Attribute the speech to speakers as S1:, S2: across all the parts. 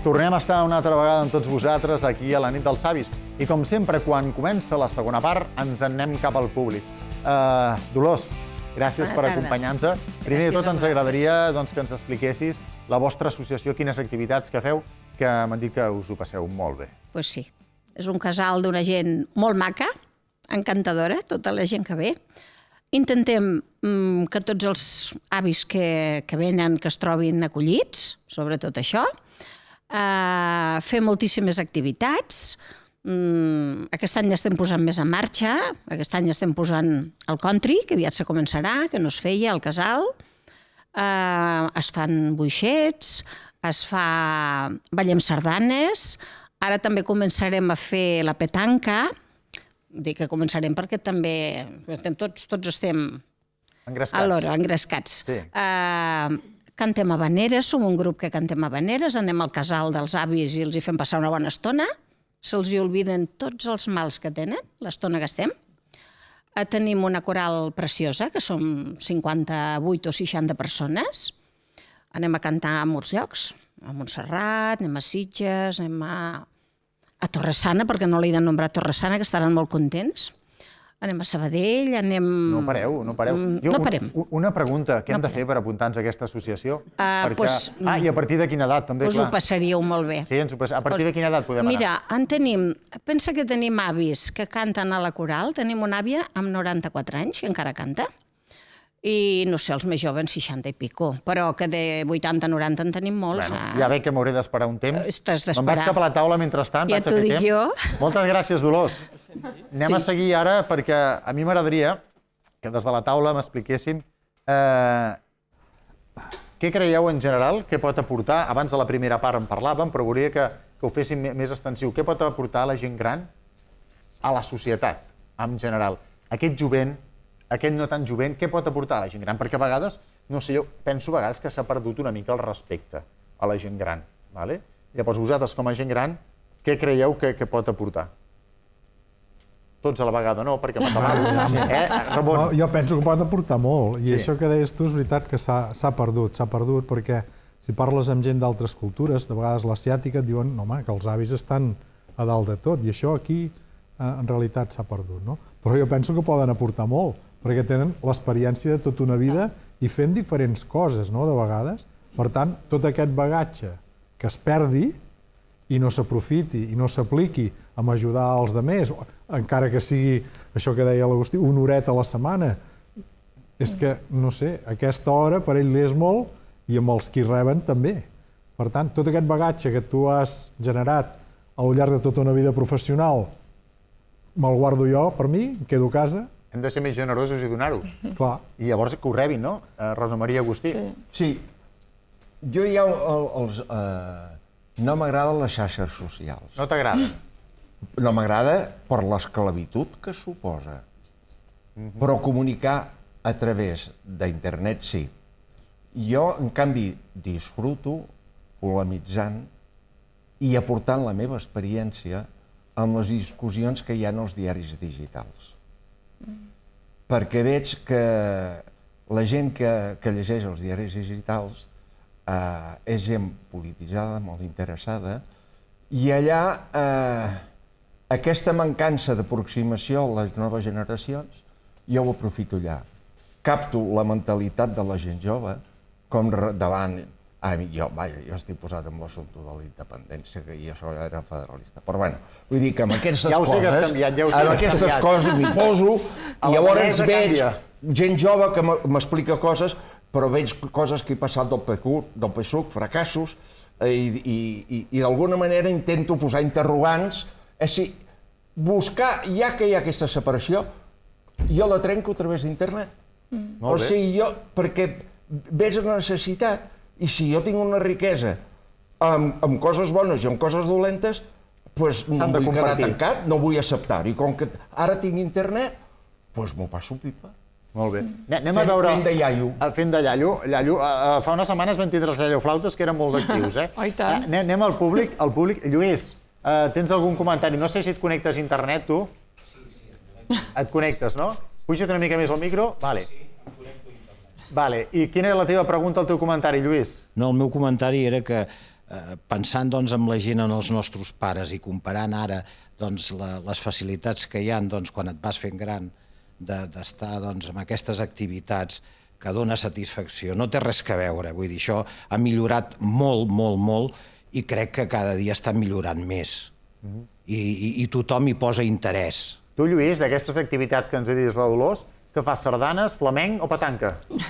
S1: Tornem a estar una altra vegada amb tots vosaltres aquí a la nit dels savis. I com sempre, quan comença la segona part, ens en anem cap al públic. Dolors, gràcies per acompanyar-nos. Primer de tot, ens agradaria que ens expliquessis la vostra associació, quines activitats que feu, que m'han dit que us ho passeu molt bé.
S2: Doncs sí. És un casal d'una gent molt maca, encantadora, tota la gent que ve. Intentem que tots els avis que venen que es trobin acollits, sobretot això. Fer moltíssimes activitats. Aquest any estem posant més en marxa. Aquest any estem posant el country, que aviat se començarà, que no es feia al casal. Es fan boixets, ballem sardanes. Ara també començarem a fer la petanca. Dic que començarem perquè també tots estem alhora engrescats. Cantem habaneres, som un grup que cantem habaneres, anem al casal dels avis i els hi fem passar una bona estona. Se'ls hi obliden tots els mals que tenen, l'estona que estem. Tenim una coral preciosa, que som 58 o 60 persones. Anem a cantar a molts llocs, a Montserrat, anem a Sitges, anem a Torre-sana, perquè no l'he de nombrar Torre-sana, que estaran molt contents. Anem a Sabadell, anem...
S1: No pareu.
S2: No parem.
S1: Una pregunta, què hem de fer per apuntar-nos a aquesta associació? I a partir de quina edat, també, clar.
S2: Us ho passaríeu molt bé.
S1: Sí, a partir de quina edat podem anar?
S2: Mira, pensa que tenim avis que canten a la coral. Tenim una àvia amb 94 anys, que encara canta. I, no sé, els més joves, 60 i pico. Però que de 80 a 90 en tenim molts.
S1: Ja veig que m'hauré d'esperar un temps.
S2: T'has d'esperar.
S1: Me'n vaig cap a la taula mentrestant.
S2: Ja t'ho dic jo.
S1: Moltes gràcies, Dolors. Anem a seguir ara perquè a mi m'agradaria que des de la taula m'expliquéssim què creieu en general que pot aportar, abans de la primera part en parlàvem, però volia que ho féssim més extensiu, què pot aportar la gent gran a la societat en general? Aquest jovent, aquest no tan jovent, què pot aportar a la gent gran? Perquè a vegades, no sé, jo penso a vegades que s'ha perdut una mica el respecte a la gent gran. Llavors, vosaltres com a gent gran, què creieu que pot aportar? Tots a la vegada no, perquè m'acabava.
S3: Jo penso que pot aportar molt, i això que deies tu és veritat que s'ha perdut, perquè si parles amb gent d'altres cultures, de vegades l'asiàtica et diuen que els avis estan a dalt de tot, i això aquí en realitat s'ha perdut. Però jo penso que poden aportar molt, perquè tenen l'experiència de tota una vida i fent diferents coses, de vegades. Per tant, tot aquest bagatge que es perdi i no s'aprofiti i no s'apliqui a ajudar els altres, encara que sigui això que deia l'Agustí, una horeta a la setmana. És que, no sé, aquesta hora per ell li és molt i amb els qui reben també. Per tant, tot aquest bagatge que tu has generat al llarg de tota una vida professional me'l guardo jo per mi, em quedo a casa.
S1: Hem de ser més generosos i donar-ho.
S3: Clar.
S1: I llavors que ho rebin, no? Rosa Maria Agustí.
S4: Sí. Jo ja no m'agraden les xarxes socials.
S1: No t'agraden?
S4: No m'agrada per l'esclavitud que suposa. Però comunicar a través d'internet sí. Jo, en canvi, disfruto polemitzant i aportant la meva experiència en les discussions que hi ha als diaris digitals. Perquè veig que la gent que llegeix els diaris digitals és gent polititzada, molt interessada, i allà aquesta mancança d'aproximació a les noves generacions jo ho aprofito allà. Capto la mentalitat de la gent jove com davant... Jo estic posat amb l'assumpte de la independència, que jo era federalista. Però bé, vull dir que amb aquestes coses m'hi poso i llavors veig gent jove que m'explica coses, però veig coses que he passat del PSUC, fracassos, i d'alguna manera intento posar interrogants. És a dir, buscar, ja que hi ha aquesta separació, jo la trenco a través d'internet. O sigui, perquè veig la necessitat. I si jo tinc una riquesa amb coses bones i amb coses dolentes, doncs no vull quedar tancat, no vull acceptar-ho. I com que ara tinc internet, doncs m'ho passo pipa.
S1: Molt bé. Anem a veure...
S4: Fent de iaio.
S1: Fent de iaio. Fa unes setmanes vam tindre els iaioflautes, que eren molt actius, eh?
S2: Oh, i tant.
S1: Anem al públic. Lluís, tens algun comentari? No sé si et connectes a internet, tu? Sí. Et connectes, no? Puja't una mica més al micro. Vale. Vale. I quina era la teva pregunta, el teu comentari, Lluís?
S5: No, el meu comentari era que pensant en la gent, en els nostres pares, i comparant ara les facilitats que hi ha quan et vas fent gran d'estar en aquestes activitats que dona satisfacció, no té res a veure. Vull dir, això ha millorat molt, molt, molt, i crec que cada dia està millorant més. I tothom hi posa interès.
S1: Tu, Lluís, d'aquestes activitats que ens ha dit la Dolors, que fas sardanes, flamenc o petanca?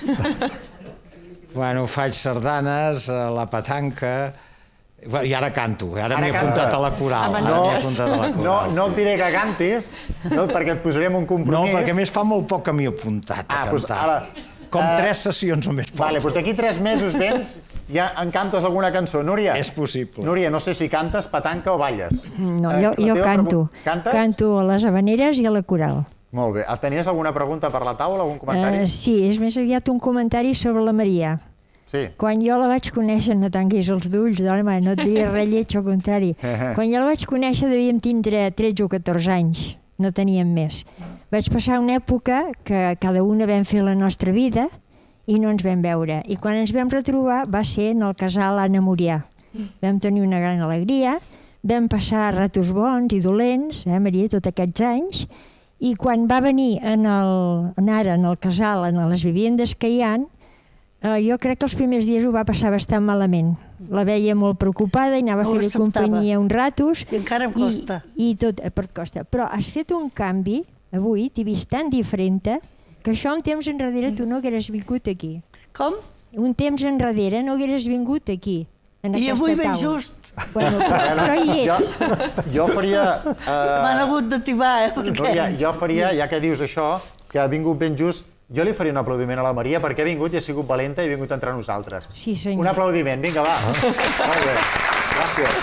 S5: Bueno, faig sardanes, la petanca, i ara canto, ara m'he apuntat a la coral.
S1: No et diré que cantis, perquè et posarem un compromís.
S5: No, perquè a més fa molt poc que m'hi he apuntat a cantar. Com 3 sessions només pots.
S1: Vale, doncs d'aquí 3 mesos vens, ja en cantes alguna cançó. Núria?
S5: És possible.
S1: Núria, no sé si cantes petanca o balles.
S6: No, jo canto.
S1: Cantes?
S6: Canto a les habaneres i a la coral.
S1: Molt bé. Tenies alguna pregunta per la taula, algun comentari?
S6: Sí, és més aviat un comentari sobre la Maria.
S1: Sí.
S6: Quan jo la vaig conèixer, no tanquis els d'ulls, home, no et diria res lleig, al contrari. Quan jo la vaig conèixer devíem tindre 13 o 14 anys, no teníem més. Vaig passar una època que cada una vam fer la nostra vida i no ens vam veure. I quan ens vam retrobar va ser en el casal Anna Murià. Vam tenir una gran alegria, vam passar ratos bons i dolents, Maria, tots aquests anys, i quan va venir en el casal, en les vivendes que hi ha, jo crec que els primers dies ho va passar bastant malament. La veia molt preocupada i anava a fer-li companyia uns ratos.
S7: I encara em costa.
S6: I tot, et costa. Però has fet un canvi, avui, t'he vist tan diferent, que això un temps enrere tu no hagueres vingut aquí.
S7: Com?
S6: Un temps enrere no hagueres vingut aquí, en aquesta taula.
S7: I avui ben just.
S6: Bueno, però hi ets.
S1: Jo faria...
S7: M'han hagut de timar,
S1: Núria, jo faria, ja que dius això, que ha vingut ben just, jo li faria un aplaudiment a la Maria perquè ha vingut i ha sigut valenta i ha vingut entre nosaltres.
S6: Sí, senyor.
S1: Un aplaudiment, vinga, va. Molt bé, gràcies.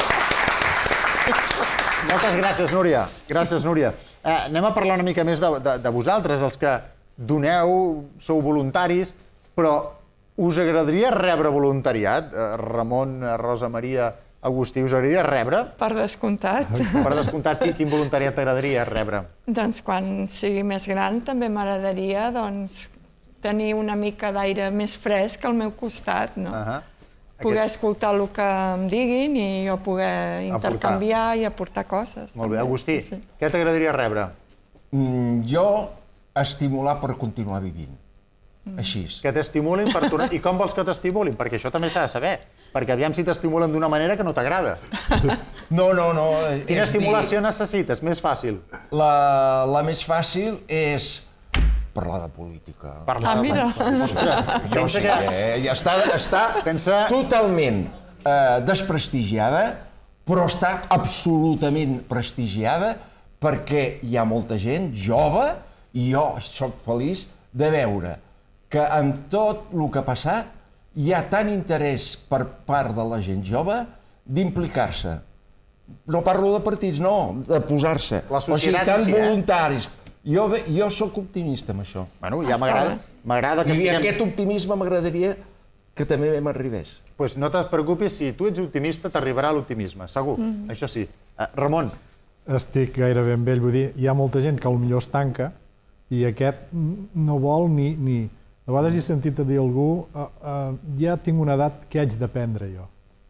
S1: Moltes gràcies, Núria. Gràcies, Núria. Anem a parlar una mica més de vosaltres, els que doneu, sou voluntaris, però us agradaria rebre voluntariat? Ramon, Rosa Maria, Agustí, us agradaria rebre?
S8: Per descomptat.
S1: Per descomptat, quin voluntariat t'agradaria rebre?
S8: Doncs quan sigui més gran també m'agradaria tenir una mica d'aire més fresc al meu costat, no? Poder escoltar el que em diguin i jo poder intercanviar i aportar coses.
S1: Molt bé. Agustí, què t'agradaria rebre?
S4: Jo estimular per continuar vivint. Així.
S1: Que t'estimulin per tornar... I com vols que t'estimulin? Perquè això també s'ha de saber. Perquè aviam si t'estimulen d'una manera que no t'agrada.
S4: No.
S1: Quina estimulació necessites? Més fàcil.
S4: La més fàcil és parlar de política.
S8: Mira.
S4: Jo sé que està totalment desprestigiada, però està absolutament prestigiada perquè hi ha molta gent jove i jo soc feliç de veure que amb tot el que ha passat hi ha tant interès per part de la gent jove d'implicar-se. No parlo de partits, no, de posar-se.
S1: La societat
S4: tant voluntaris. Jo sóc optimista amb això.
S1: Bueno, ja m'agrada que
S4: siguem... I aquest optimisme m'agradaria que també m'arribés.
S1: Doncs no et preocupis, si tu ets optimista t'arribarà l'optimisme, segur. Això sí. Ramon.
S3: Estic gairebé amb ell, vull dir, hi ha molta gent que potser es tanca i aquest no vol ni... A vegades he sentit a dir a algú, ja tinc una edat que haig d'aprendre jo.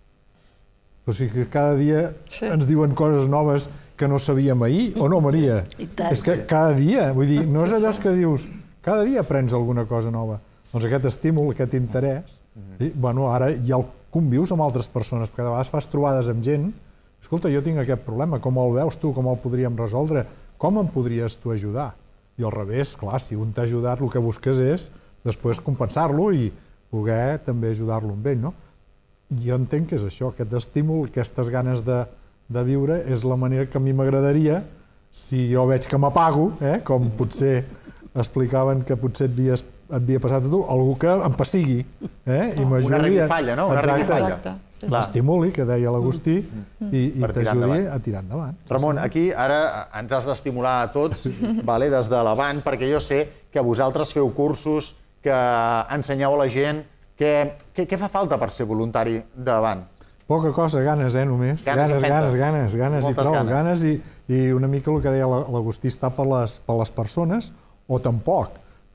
S3: O sigui que cada dia ens diuen coses noves que no sabíem ahir, o no, Maria? És que cada dia, vull dir, no és allò que dius, cada dia aprens alguna cosa nova. Doncs aquest estímul, aquest interès, bueno, ara ja el convius amb altres persones, perquè de vegades fas trobades amb gent, escolta, jo tinc aquest problema, com el veus tu, com el podríem resoldre, com em podries tu ajudar? I al revés, clar, si un t'ha ajudat, el que busques és després compensar-lo i poder també ajudar-lo amb ell, no? Jo entenc que és això, aquest estímul, aquestes ganes de viure, és la manera que a mi m'agradaria, si jo veig que m'apago, com potser explicaven que potser et havia passat a tu, algú que em pessigui, i m'ajudi...
S1: Una revifalla, no? Una revifalla.
S3: L'estimuli, que deia l'Agustí, i t'ajudi a tirar endavant.
S1: Ramon, aquí ara ens has d'estimular a tots, des de l'avant, perquè jo sé que vosaltres feu cursos, que ensenyeu a la gent. Què fa falta per ser voluntari d'Avant?
S3: Poca cosa, ganes, només. Ganes i prou. Ganes i una mica el que deia l'Agustí està per les persones, o tampoc,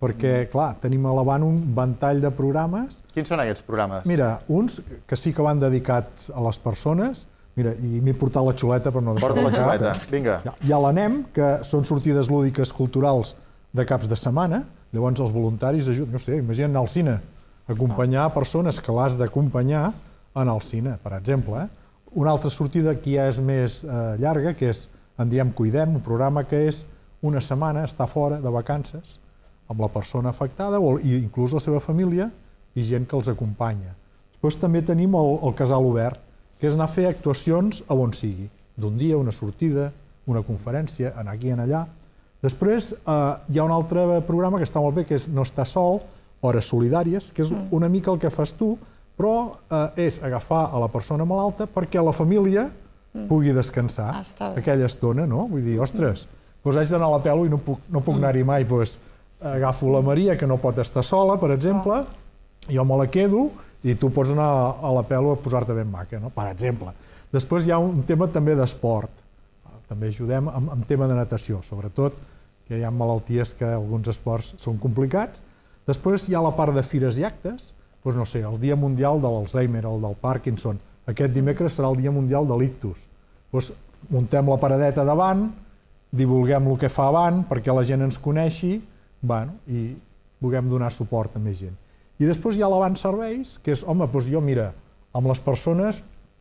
S3: perquè, clar, tenim a l'Avant un ventall de programes.
S1: Quins són aquests programes?
S3: Mira, uns que sí que van dedicats a les persones, mira, i m'he portat la xuleta per no deixar-la.
S1: Porta la xuleta, vinga.
S3: Hi ha l'ANEM, que són sortides lúdiques culturals de caps de setmana, llavors els voluntaris ajuden, no sé, imagina't anar al cine, acompanyar persones que l'has d'acompanyar en el cine, per exemple. Una altra sortida que ja és més llarga, que és, en diem Cuidem, un programa que és una setmana, està fora de vacances, amb la persona afectada, o inclús la seva família, i gent que els acompanya. Després també tenim el Casal Obert, que és anar a fer actuacions a on sigui, d'un dia, una sortida, una conferència, anar aquí, anar allà. Després hi ha un altre programa que està molt bé, que és No estar sol, Hores solidàries, que és una mica el que fas tu, però és agafar a la persona malalta perquè la família pugui descansar aquella estona, no? Vull dir, ostres, doncs haig d'anar a la pelo i no puc anar-hi mai, doncs agafo la Maria, que no pot estar sola, per exemple, jo me la quedo i tu pots anar a la pelo a posar-te ben maca, no? Per exemple. Després hi ha un tema també d'esport. També ajudem amb tema de natació, sobretot que hi ha malalties que alguns esports són complicats. Després hi ha la part de fires i actes, doncs no sé, el Dia Mundial de l'Alzheimer, el del Parkinson. Aquest dimecres serà el Dia Mundial de l'Ictus. Doncs muntem la paradeta davant, divulguem el que fa avant perquè la gent ens coneixi, i puguem donar suport a més gent. I després hi ha l'Avant Serveis, que és, home, doncs jo, mira, amb les persones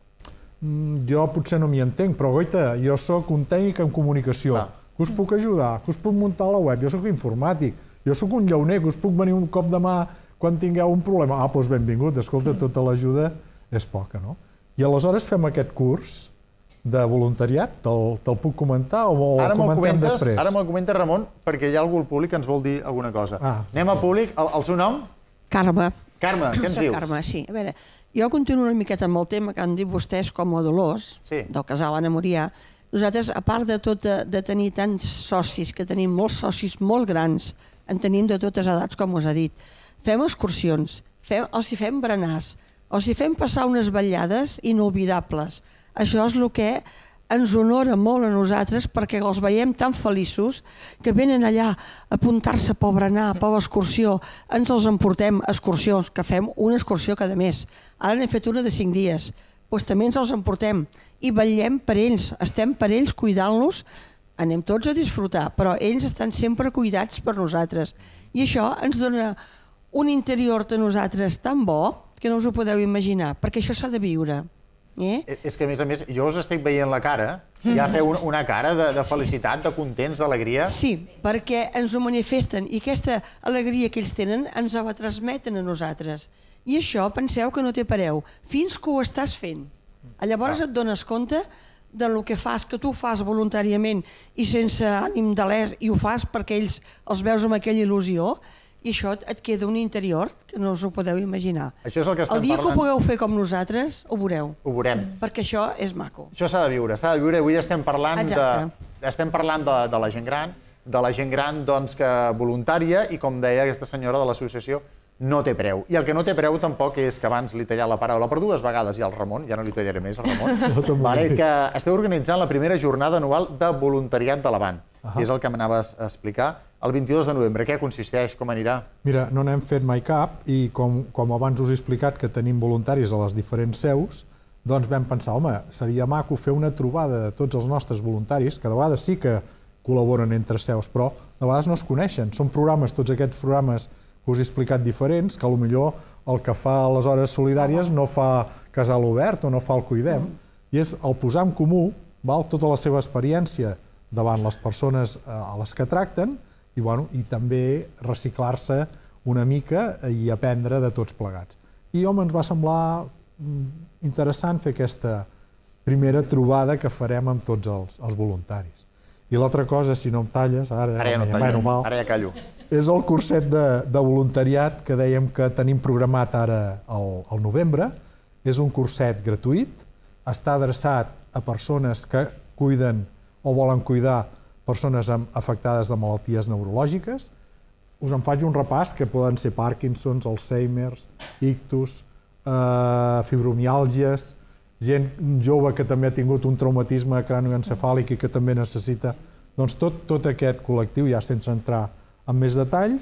S3: jo potser no m'hi entenc, però goita, jo sóc un tècnic en comunicació, que us puc ajudar, que us puc muntar la web, jo sóc informàtic, jo sóc un llauner, que us puc venir un cop de mà quan tingueu un problema. Doncs benvingut, escolta, tota l'ajuda és poca, no? I aleshores fem aquest curs de voluntariat, te'l puc comentar o el comentem després?
S1: Ara me'l comenta Ramon, perquè hi ha algú al públic que ens vol dir alguna cosa. Anem a públic, el seu nom?
S9: Carme.
S1: Carme, què ens dius?
S9: Carme, sí. A veure, jo continuo una miqueta amb el tema que han dit vostès com a Dolors, del casal Anna Murià. Nosaltres, a part de tot de tenir tants socis, que tenim molts socis molt grans, en tenim de totes edats, com us ha dit, fem excursions, els hi fem berenars, els hi fem passar unes vetllades inolvidables. Això és el que ens honora molt a nosaltres perquè els veiem tan feliços que venen allà a apuntar-se pel berenar, per l'excursió. Ens els emportem a excursions, que fem una excursió cada mes. Ara n'hem fet una de 5 dies. Doncs també ens els emportem i vetllem per ells, estem per ells cuidant-los, anem tots a disfrutar, però ells estan sempre cuidats per nosaltres. I això ens dona un interior de nosaltres tan bo que no us ho podeu imaginar, perquè això s'ha de viure.
S1: És que, a més, jo us estic veient la cara, ja feu una cara de felicitat, de contents, d'alegria.
S9: Sí, perquè ens ho manifesten i aquesta alegria que ells tenen ens la transmeten a nosaltres. I això penseu que no té pareu, fins que ho estàs fent. Llavors et dones compte del que fas, que tu fas voluntàriament i sense ànim de l'ès, i ho fas perquè ells els veus amb aquella il·lusió, i això et queda un interior que no us ho podeu imaginar.
S1: Això és el que estem
S9: parlant. El dia que ho pugueu fer com nosaltres, ho veureu.
S1: Ho veurem.
S9: Perquè això és maco.
S1: Això s'ha de viure, Avui estem parlant de la gent gran, que voluntària, i com deia aquesta senyora de l'associació, no té preu. I el que no té preu tampoc és que abans li he tallat la paraula per 2 vegades, i al Ramon, ja no li tallaré més al Ramon, que esteu organitzant la primera jornada anual de voluntariat de l'Avant, que és el que m'anaves a explicar, el 22 de novembre. Què consisteix? Com anirà?
S3: Mira, no n'hem fet mai cap, i com abans us he explicat que tenim voluntaris a les diferents seus, doncs vam pensar, home, seria maco fer una trobada de tots els nostres voluntaris, que de vegades sí que col·laboren entre seus, però de vegades no es coneixen. Són programes, tots aquests programes que us he explicat diferents, que potser el que fa les hores solidàries no fa Casal Obert o no fa el Cuidem, i és el posar en comú tota la seva experiència davant les persones a les que tracten i també reciclar-se una mica i aprendre de tots plegats. I home, ens va semblar interessant fer aquesta primera trobada que farem amb tots els voluntaris. I l'altra cosa, si no em talles, ara
S1: ja callo,
S3: és el curset de voluntariat que dèiem que tenim programat ara al novembre. És un curset gratuït, està adreçat a persones que cuiden o volen cuidar persones afectades de malalties neurològiques. Us en faig un repàs, que poden ser Parkinsons, Alzheimer's, ictus, fibromiàlgies, gent jove que també ha tingut un traumatisme cranioencefàlic i que també necessita... Doncs tot aquest col·lectiu, ja sense entrar en més detalls,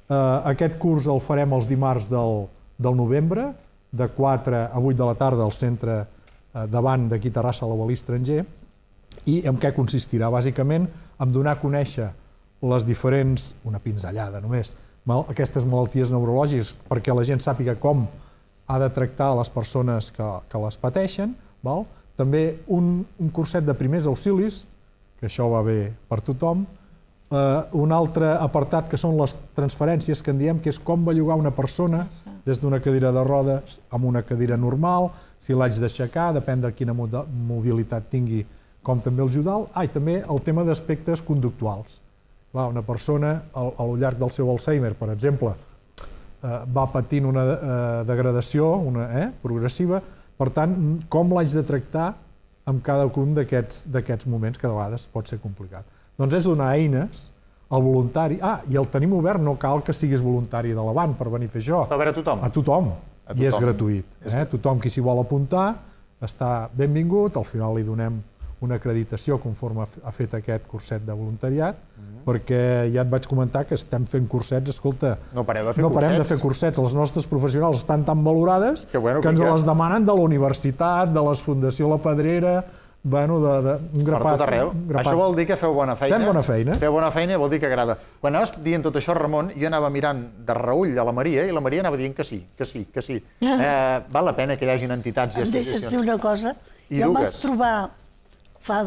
S3: Aquest curs el farem els dimarts del novembre, de 4 a 8 de la tarda al centre davant d'aquí Terrassa a l'Avalí Estranger. I en què consistirà? Bàsicament, en donar a conèixer les diferents, una pinzellada només, aquestes malalties neurològiques perquè la gent sàpiga com ha de tractar les persones que les pateixen. També un curset de primers auxilis, que això va bé per tothom. Un altre apartat que són les transferències, que en diem, que és com bellugar una persona des d'una cadira de rodes a una cadira normal, si l'haig d'aixecar, depèn de quina mobilitat tingui, com també el judal. I també el tema d'aspectes conductuals. Una persona, al llarg del seu Alzheimer, per exemple, va patint una degradació progressiva, per tant, com l'haig de tractar en cada un d'aquests moments, que de vegades pot ser complicat. Doncs és donar eines al voluntari. I el tenim obert, no cal que siguis voluntari de l'Avant per venir a fer això.
S1: Està obert a tothom?
S3: A tothom, i és gratuït. Tothom qui s'hi vol apuntar està benvingut, al final li donem una acreditació conforme ha fet aquest curset de voluntariat, perquè ja et vaig comentar que estem fent cursets, escolta,
S1: no parem
S3: de fer cursets, les nostres professionals estan tan valorades que ens les demanen de la universitat, de les Fundació La Pedrera, un grapat.
S1: Per tot arreu. Això vol dir que feu bona feina.
S3: Fem bona feina.
S1: Feu bona feina vol dir que agrada. Quan anaves dient tot això, Ramon, jo anava mirant de reull a la Maria i la Maria anava dient que sí, que sí, que sí. Val la pena que hi hagin entitats i associacions.
S7: Em deixes dir una cosa? Jo em vaig trobar fa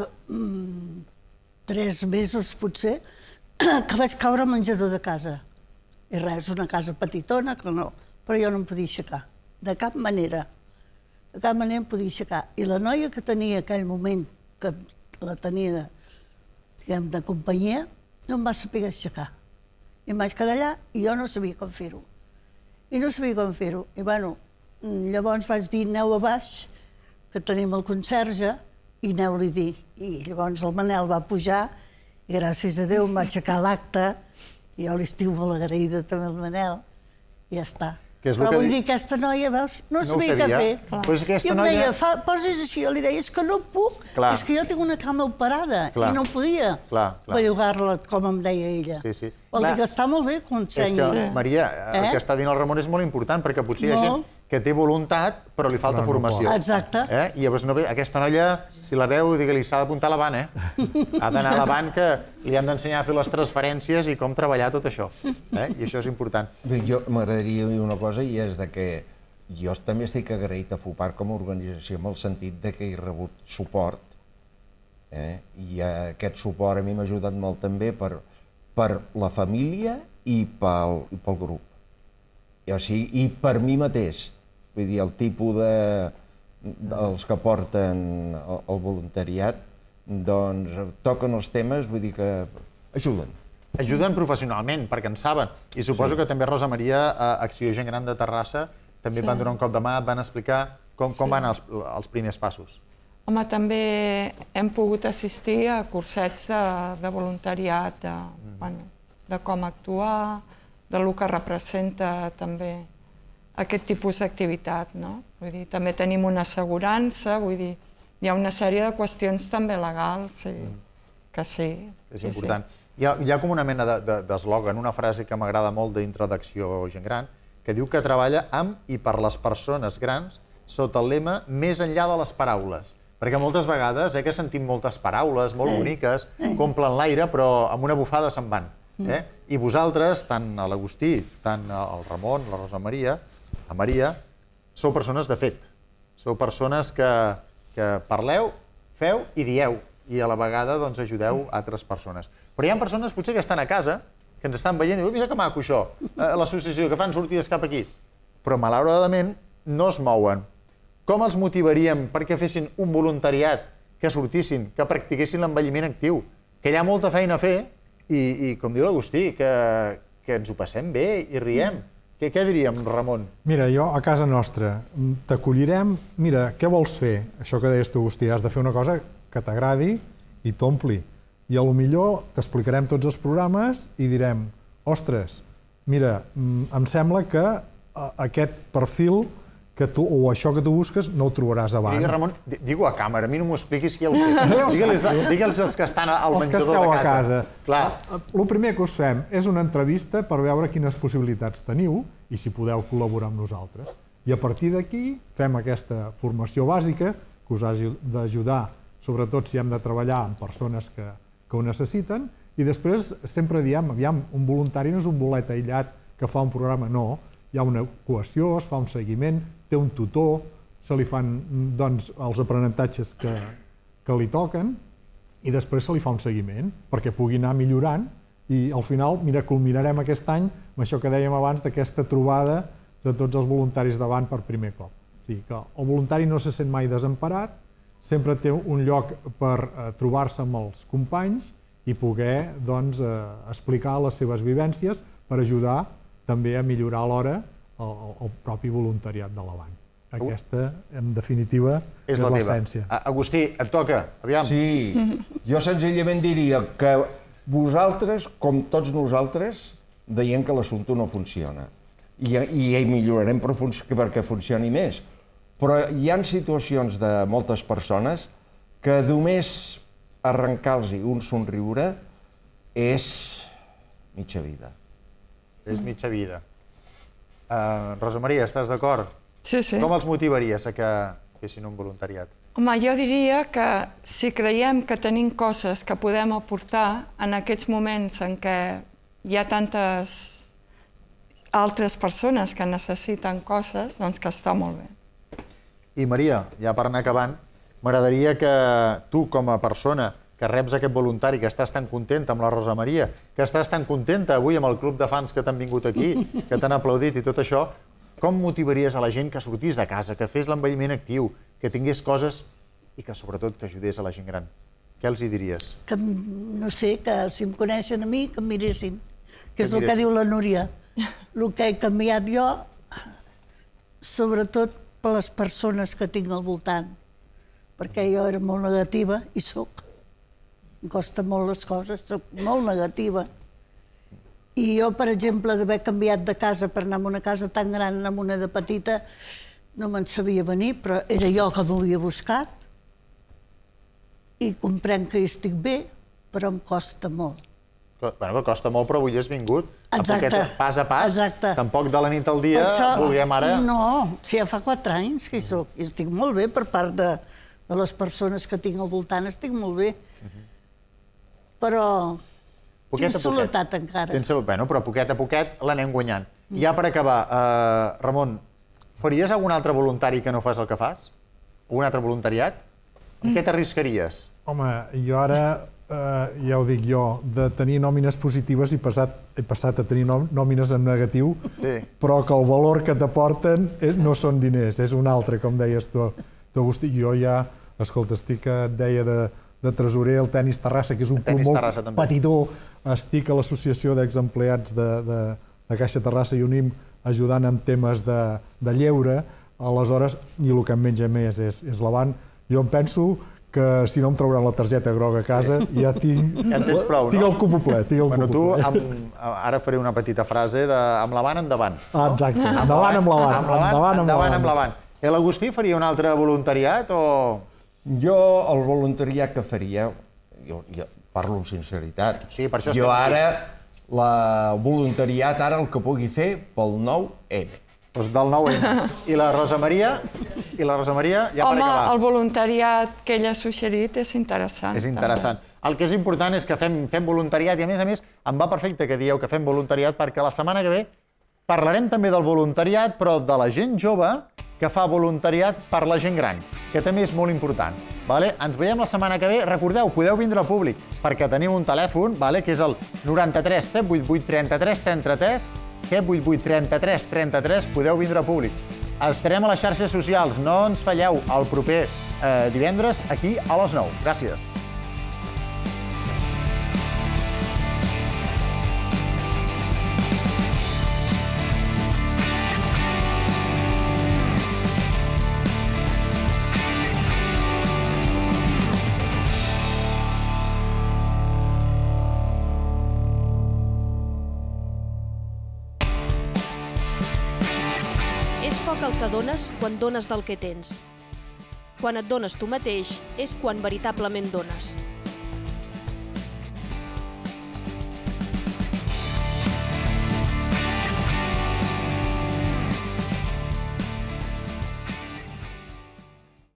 S7: 3 mesos, potser, que vaig caure al menjador de casa. I res, una casa petitona, però jo no em podia aixecar. De cap manera. De cap manera em podia aixecar. I la noia que tenia aquell moment, que la tenia, diguem, de companyia, no em va saber aixecar. I em vaig quedar allà i jo no sabia com fer-ho. I llavors vaig dir, aneu a baix, que tenim el conserge, i aneu-li a dir. I llavors el Manel va pujar, i gràcies a Déu em va aixecar l'acte, i jo li estic molt agraïda també al Manel, i ja està. Però vull dir, aquesta noia, veus, no sabia què fer. I em deia, posis així, jo li deia, és que no puc, és que jo tinc una cama operada, i no podia bellugar-la, com em deia ella. Vol dir que està molt bé que ho ensenyi.
S1: És que, Maria, el que està dient el Ramon és molt important, perquè potser hi ha gent que té voluntat, però li falta formació.
S7: Exacte.
S1: I llavors aquesta noia, si la veu, digue-li, s'ha d'apuntar a l'Avant, Ha d'anar a l'Avant, que li hem d'ensenyar a fer les transferències i com treballar tot això. I això és important.
S4: Jo m'agradaria dir una cosa, i és que jo també estic agraït a FUPAR com a organització en el sentit que he rebut suport, i aquest suport a mi m'ha ajudat molt també per la família i pel grup. I per mi mateix. Vull dir, el tipus dels que porten el voluntariat, doncs toquen els temes, vull dir que ajuden.
S1: Ajuden professionalment, perquè en saben. I suposo que també Rosa Maria, a Acció Gent Gran de Terrassa, també van donar un cop de mà, et van explicar com van els primers passos.
S8: Home, també hem pogut assistir a cursets de voluntariat, de com actuar, del que representa també aquest tipus d'activitat, no? Vull dir, també tenim una assegurança, vull dir, hi ha una sèrie de qüestions també legals, que sí.
S1: És important. Hi ha com una mena d'eslògan, una frase que m'agrada molt dintre d'Acció Gent Gran, que diu que treballa amb i per les persones grans sota el lema més enllà de les paraules. Perquè moltes vegades que sentim moltes paraules molt boniques, que omplen l'aire, però amb una bufada se'n van. I vosaltres, tant l'Agustí, tant el Ramon, la Rosa Maria, la Maria, sou persones de fet. Sou persones que parleu, feu i dieu, i a la vegada ajudeu altres persones. Però hi ha persones potser que estan a casa, que ens estan veient i diuen, mira que maco això, l'associació, que fan sortides cap aquí. Però malauradament no es mouen. Com els motivaríem perquè fessin un voluntariat, que sortissin, que practiquessin l'envelliment actiu, que hi ha molta feina a fer, i com diu l'Agustí, que ens ho passem bé i riem. Què diríem, Ramon?
S3: Mira, jo a casa nostra t'acollirem, mira, què vols fer? Això que deies tu, Agustí, has de fer una cosa que t'agradi i t'ompli. I potser t'explicarem tots els programes i direm, ostres, mira, em sembla que aquest perfil o això que tu busques no ho trobaràs abans.
S1: Mira, Ramon, digue-ho a càmera, a mi no m'ho expliquis que ja ho sé. Digue'ls els que estan al menjador de casa. Clar.
S3: El primer que us fem és una entrevista per veure quines possibilitats teniu i si podeu col·laborar amb nosaltres. I a partir d'aquí fem aquesta formació bàsica que us ha d'ajudar, sobretot si hem de treballar amb persones que ho necessiten, i després sempre diem, aviam, un voluntari no és un bolet aïllat que fa un programa, no. Hi ha una cohesió, es fa un seguiment, té un tutor, se li fan els aprenentatges que li toquen i després se li fa un seguiment perquè pugui anar millorant i al final, mira, culminarem aquest any amb això que dèiem abans d'aquesta trobada de tots els voluntaris davant per primer cop. O sigui que el voluntari no se sent mai desemparat, sempre té un lloc per trobar-se amb els companys i poder explicar les seves vivències per ajudar també a millorar alhora el propi voluntariat de l'Avant. Aquesta, en definitiva, és l'essència.
S1: Agustí, et toca, aviam.
S4: Sí, jo senzillament diria que vosaltres, com tots nosaltres, deien que l'assumpte no funciona. I millorarem perquè funcioni més. Però hi ha situacions de moltes persones que només arrencar-los un somriure és mitja vida.
S1: És mitja vida. Rosa Maria, estàs d'acord?
S8: Sí, sí.
S1: Com els motivaries a que fessin un voluntariat?
S8: Home, jo diria que si creiem que tenim coses que podem aportar en aquests moments en què hi ha tantes altres persones que necessiten coses, doncs que està molt bé.
S1: I Maria, ja per anar acabant, m'agradaria que tu, com a persona que reps aquest voluntari, que estàs tan contenta amb la Rosa Maria, que estàs tan contenta avui amb el club de fans que t'han vingut aquí, que t'han aplaudit i tot això, com motivaries a la gent que sortís de casa, que fes l'envelliment actiu, que tingués coses i que sobretot que ajudés a la gent gran? Què els hi diries?
S7: Que, no sé, que si em coneixen a mi, que em miressin, que és el que diu la Núria. El que he canviat jo, sobretot per les persones que tinc al voltant, perquè jo era molt negativa i soc. Em costa molt les coses, soc molt negativa. I jo, per exemple, d'haver canviat de casa per anar a una casa tan gran a una de petita, no me'n sabia venir, però era jo que m'ho havia buscat. I comprenc que hi estic bé, però em costa molt.
S1: Bueno, costa molt, però avui has vingut.
S7: Exacte.
S1: Pas a pas.
S7: Exacte.
S1: Tampoc de la nit al dia volguem ara...
S7: No, si ja fa 4 anys que hi soc. I estic molt bé per part de les persones que tinc al voltant, estic molt bé. Però tinc soledat encara.
S1: Bueno, però poquet a poquet l'anem guanyant. I ja per acabar, Ramon, faries algun altre voluntari que no fas el que fas? Un altre voluntariat? En què t'arriscaries?
S3: Home, jo ara, ja ho dic jo, de tenir nòmines positives he passat a tenir nòmines en negatiu, però que el valor que t'aporten no són diners, és un altre, com deies tu, Agustí. Jo ja, escolta, estic, et deia, de tresorer al Tenis Terrassa, que és un club molt petitó. Estic a l'associació d'exempleats de Caixa Terrassa i Unim ajudant en temes de lleure. Aleshores, i el que em menja més és l'Avant. Jo em penso que si no em trauran la targeta groga a casa ja tinc el cupo ple.
S1: Bueno, tu, ara faré una petita frase de amb l'Avant endavant.
S3: Exacte, endavant amb l'Avant.
S1: Endavant amb l'Avant. L'Agustí faria un altre voluntariat o...?
S4: Jo, el voluntariat que faria, jo parlo amb sinceritat, jo ara, el voluntariat ara el que pugui fer pel 9M.
S1: Doncs del 9M. I la Rosa Maria? I la Rosa Maria, ja per acabar.
S8: Home, el voluntariat que ella ha suggerit és interessant.
S1: És interessant. El que és important és que fem voluntariat i, a més, em va perfecte que dieu que fem voluntariat perquè la setmana que ve parlarem també del voluntariat, però de la gent jove que fa voluntariat per la gent gran, que també és molt important. Ens veiem la setmana que ve. Recordeu, podeu vindre al públic, perquè tenim un telèfon, que és el 93 788 33 33, 788 33 33, podeu vindre al públic. Estarem a les xarxes socials, no ens falleu, el proper divendres, aquí a les 9. Gràcies.
S10: que dones quan dones del que tens. Quan et dones tu mateix és quan veritablement dones.